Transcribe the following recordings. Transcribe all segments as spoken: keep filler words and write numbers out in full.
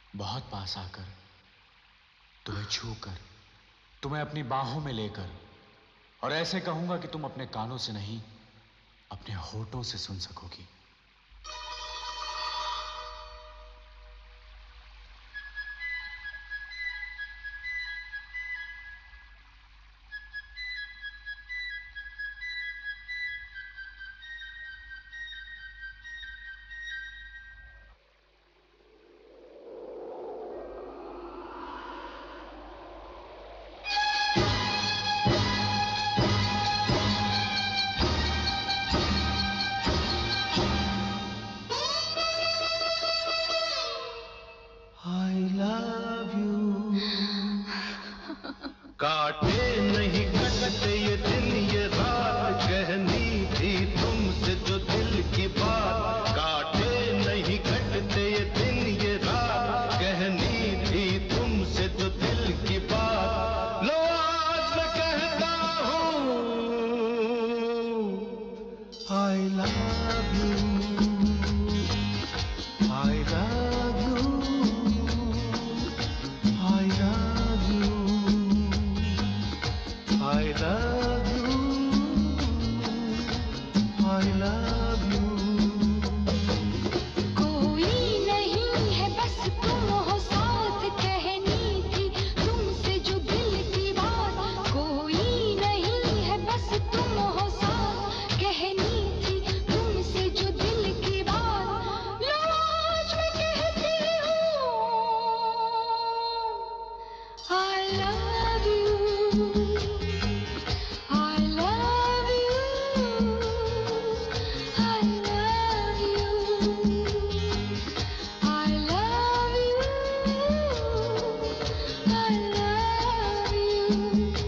बहुत पास आकर, तुम्हें छूकर, तुम्हें अपनी बाहों में लेकर, और ऐसे कहूंगा कि तुम अपने कानों से नहीं, अपने होठों से सुन सकोगी। काटे नहीं कटते ये दिन ये रात, कहनी थी तुमसे जो दिल की बात। काटे नहीं कटते ये दिन ये रात, कहनी थी तुमसे जो दिल की बात। लो आज मैं कहता हूँ I love you, I love you, I love you, I love you, I love you। कोई नहीं है बस तुम हो साथ, कहनी थी तुमसे जो दिल की बात। कोई नहीं है बस तुम हो साथ, कहनी थी तुमसे जो दिल की बात। लो आज मैं कहती हूँ I love you, I love you, I love you, I love you, I love you।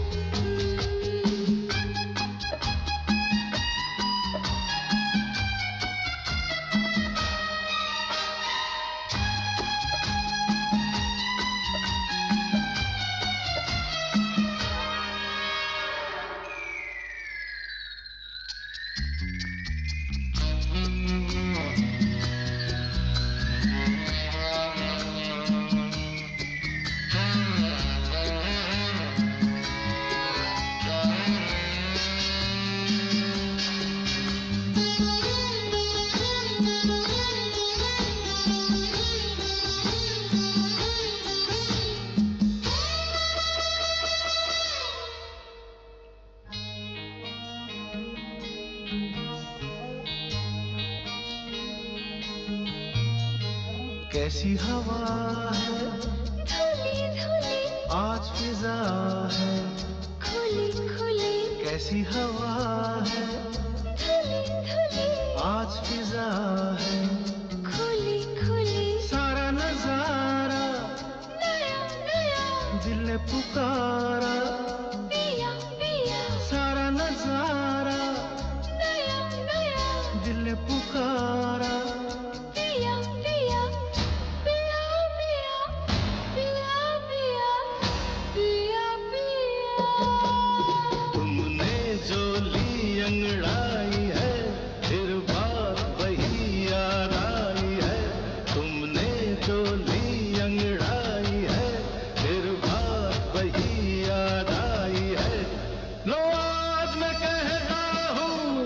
कैसी हवा है धुली धुली आज फिजा है, खुली खुली कैसी हवा है धुली धुली आज फिजा है। खुली खुली सारा नजारा नया नया दिल ने पुकारा, पिया पिया सारा नजारा नया नया दिल ने पुकारा। पिया पिया पिया पिया पिया पिया पिया पिया। तुमने जो ली अंगड़ाई है, फिर बात वही याद आई है। तुमने जो ली अंगड़ाई है, फिर बात वही याद आई है। लो आज मैं कहता हूँ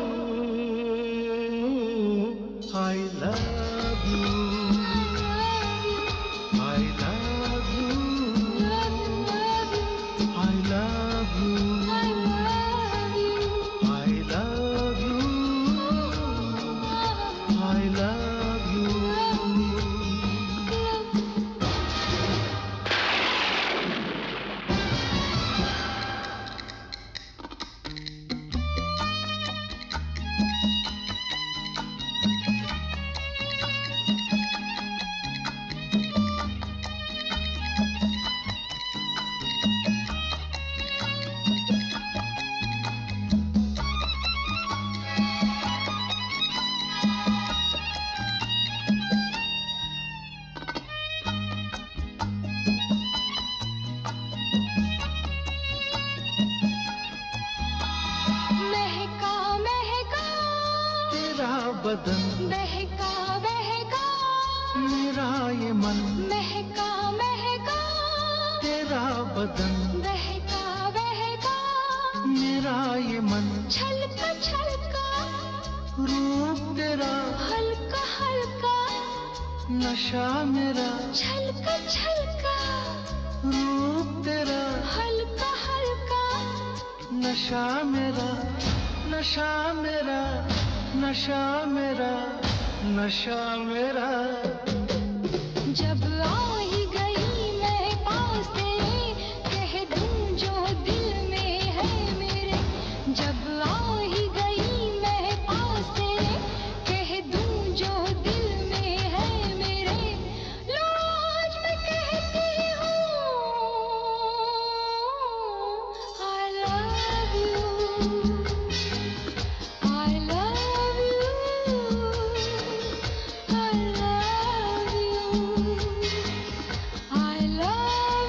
I love you, I love you, I love you, I love you, I love you। महका महका तेरा बदन बहका बहका मेरा ये मन, महका मेरा छलका छलका रूप तेरा हल्का हल्का नशा मेरा नशा मेरा नशा मेरा नशा मेरा जब आ ही गई मैं पास तेरे कह दूं जो दिल में है मेरे जब आ ही गई मैं पास तेरे कह दूं जो दिल में है मेरे लो आज मैं कहती हूँ I love you I love you I love you I love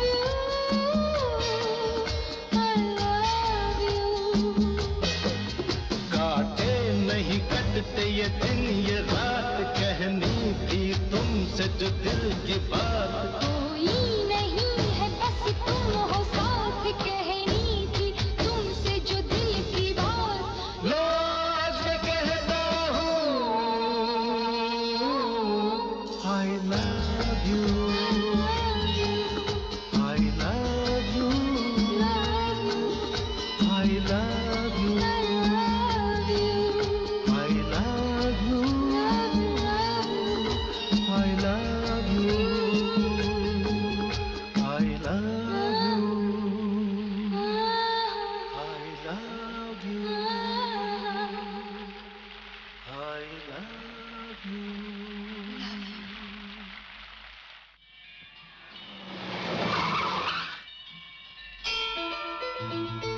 you I love you काटे नहीं कटते ये दिन ये रात कहनी थी तुमसे जो दिल की बात कोई नहीं है बस तुम हो साथ कहनी थी तुमसे जो दिल की बात लो आज मैं कहता हूँ I love you I love you I love you I love you I love you I love you I love you I love you Love you.